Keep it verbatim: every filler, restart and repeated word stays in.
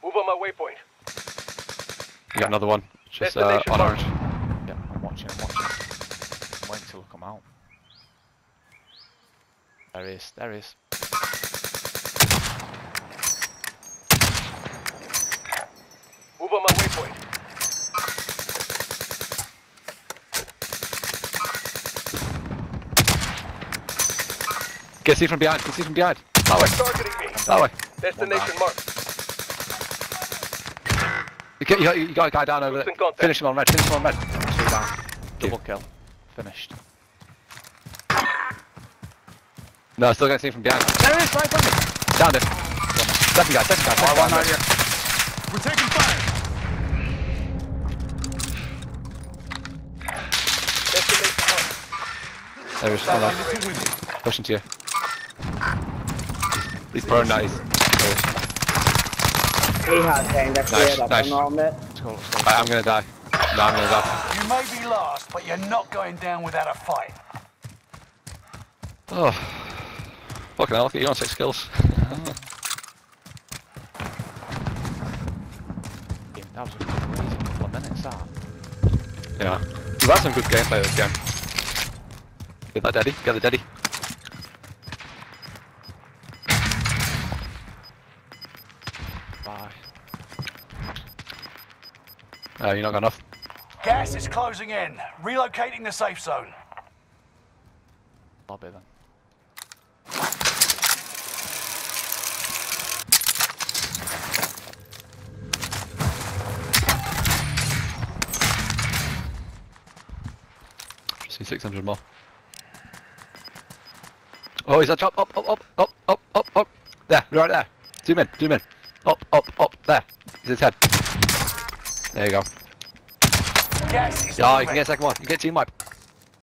Move on my waypoint. You got another one. Just uh, Destination on marked. orange. Yeah, I'm watching, I'm watching. I'm waiting till I come out. There he is, there he is. Move on my waypoint. Get see from behind. Get see from behind. That way. Targeting me. That way. Destination marked. You got, you, got, you got a guy down over Troops in there. contact. Finish him on red. Finish him on red. Two down. Double kill. Finished. No, still getting seen from behind. There he is, right behind me. Down there. Second guy, second guy, second guy. One here. We're taking fire. Destination marked. There he is. Hold on. Pushing to you. He's prone now. He's. He had time to clear Nice, up nice. and all, mate. Let's go, let's go. Right, I'm gonna die. No, I'm gonna die. You may be lost, but you're not going down without a fight. Oh. Fucking hell, look at you on six kills. That was a crazy couple of minutes, that. Yeah. We've had some good gameplay this game. Get that daddy, get the daddy. Bye. Uh, you're not got enough. Gas is closing in. Relocating the safe zone. Lobby then. See six hundred more. Oh, he's a drop. Up, up, up, up, up, up, up. There, right there. Zoom in, zoom in. Up, up, up. There. He's his head. There you go. Gas is Yeah, you moving. can get a second one. You get team wipe.